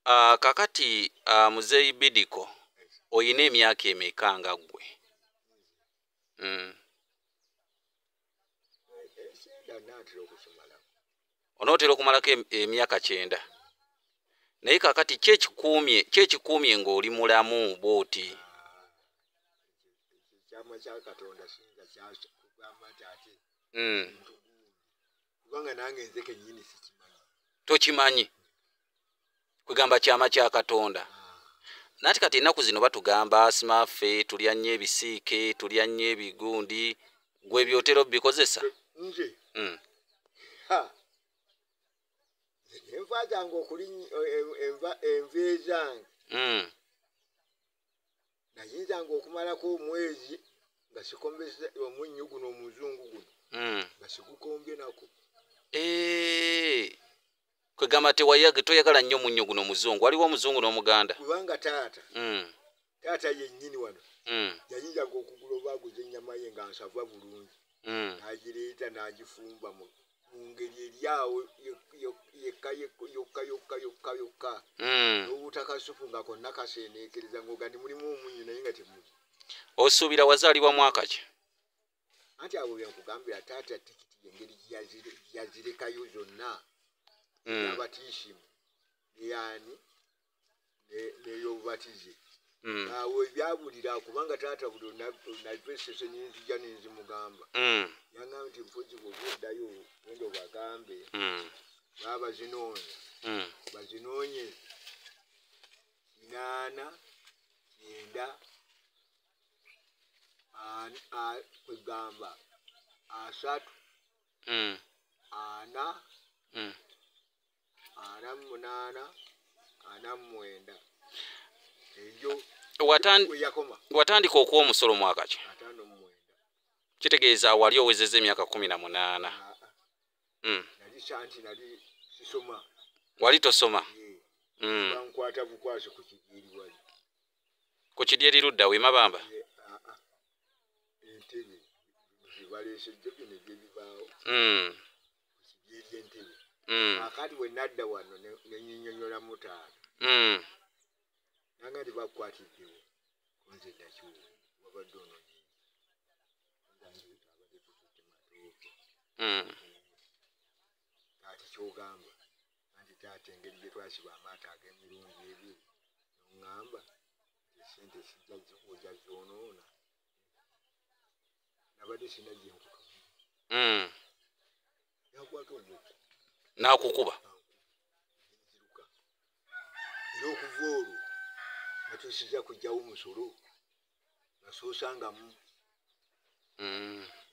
Kakati Muzeeyi Bidico oyina emyaka emeka nga ggwe? Onootera okumalako emyaka 9. Naye kakati kyekikuumye ng'oli mulamu bw'oti? Ekyama kya Katonda singa kyakugamba nti ate kubanga nange nze kennyini sikimanyi. Tokimanyi kwegamba kyama kya Katonda? Nati kati ennaku zino batugamba asimaffe, tulya nnyo ebisiike, tulya nnyo ebigundi, gwe byotera obikozesa? Nze enva zange okuli enva ezange nayinzanga okumalako omwezi nga sikombesa omunnyo guno omuzungu guno nga sigukombye nako. Kwegamba toyagala nnyo munnyo guno omuzungu. Waliwo omuzungu n'omuganda? Kubanga taata yennyini wano yayinzanga okugula oba aguza ennyama ye nga nsava bulungi n'agireeta n'agifumba mu ngeri eri awo yokka n'obutakasufu nga konna kaseeneekereza ng'oga nti mulimu omunnyo naye nga temuli. Osuubira wazaalibwa mwaka ki? Anti abo byankugambira taata tikiti engeri yazirekayo zonna n'abatiisimu n'eyani n'ey'obubatize awo ebyabulira kubanga taata buli navesese n'enzija n'enzimugamba yangamba nti mpozi bw'oba oddayo genda obagambe baba bazinoonye 8 9 kwegamba 3 4 8 9 eyo watandika okuwa omusolo mwaka ki? 59. Kitegeeza wali owezezza emyaka 18. Nali santi nali sisoma. Wali tosoma? Bankwata bukwasi ku kidyeri wali. Ku kidyeri ludda we Mabamba? Entebe zibaleesejjo bino ebyebibaawo. Kidyeri entebe. Akati we nadda wano nenyinyonyola mutaano. Nanga ndi bakwatiddewo kunze nakyo wabadde ono kati kyogamba anti taata engeri gye twasiba amaato ag'emirundi ebiri noŋŋamba esente sijja zikuja zoonoona nabadde sina gyenkuka yakwata omuku n'akukuba era okuva olwo natuusiza kujjawo musolo nasoosangamu